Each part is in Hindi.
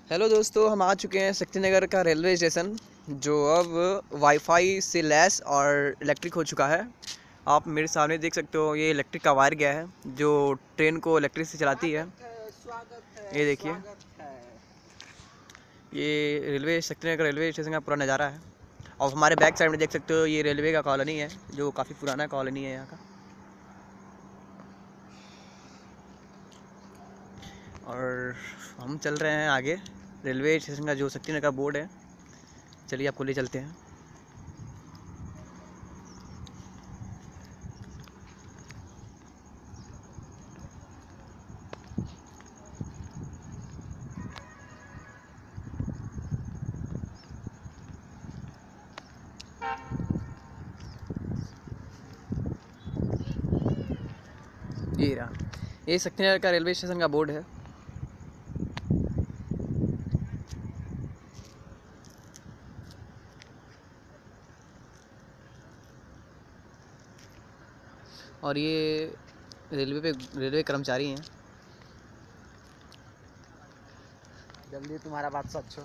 हेलो दोस्तों, हम आ चुके हैं शक्तिनगर का रेलवे स्टेशन, जो अब वाईफाई से लैस और इलेक्ट्रिक हो चुका है। आप मेरे सामने देख सकते हो, ये इलेक्ट्रिक का वायर गया है जो ट्रेन को इलेक्ट्रिक से चलाती है। ये देखिए, ये रेलवे शक्तिनगर रेलवे स्टेशन का पूरा नज़ारा है। और हमारे बैक साइड में देख सकते हो, ये रेलवे का कॉलोनी है जो काफ़ी पुराना कॉलोनी है यहाँ का। और हम चल रहे हैं आगे। रेलवे स्टेशन का जो शक्तिनगर का बोर्ड है, चलिए आपको ले चलते हैं। ये रहा, ये शक्तिनगर का रेलवे स्टेशन का बोर्ड है। और ये रेलवे कर्मचारी हैं। जल्दी तुम्हारा बात सच हो।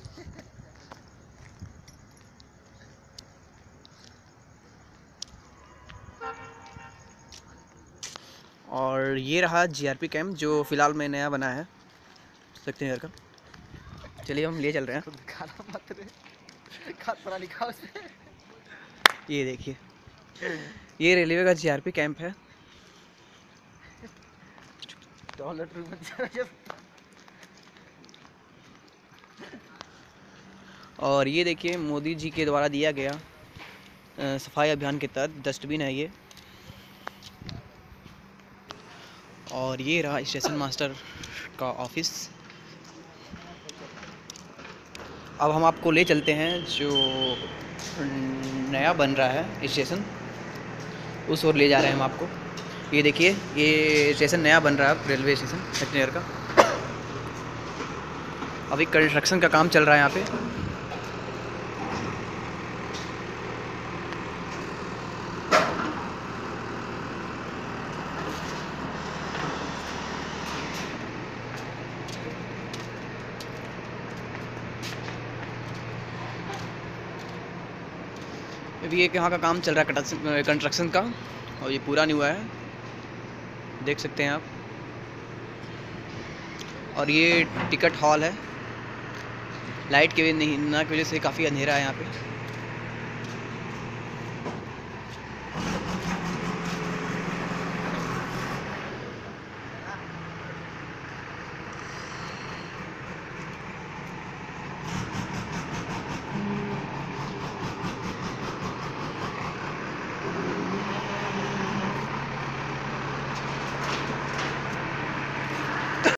और ये रहा जीआरपी कैंप जो फ़िलहाल में नया बना है शक्तिनगर का। चलिए हम ले चल रहे हैं। खाना मत रे, खतरा लिखा उसमें। ये देखिए, ये रेलवे का जीआरपी कैंप है। और ये देखिए, मोदी जी के द्वारा दिया गया सफाई अभियान के तहत डस्टबिन है ये। और ये रहा स्टेशन मास्टर का ऑफिस। अब हम आपको ले चलते हैं जो नया बन रहा है स्टेशन, उस ओर ले जा रहे हैं हम आपको। ये देखिए, ये स्टेशन नया बन रहा है, रेलवे स्टेशन शक्तिनगर का। अभी कंस्ट्रक्शन का काम चल रहा है यहाँ पे। अभी एक यहाँ का काम चल रहा है कंस्ट्रक्शन का, और ये पूरा नहीं हुआ है, देख सकते हैं आप। और ये टिकट हॉल है। लाइट की वजह से काफ़ी अंधेरा है यहाँ पे।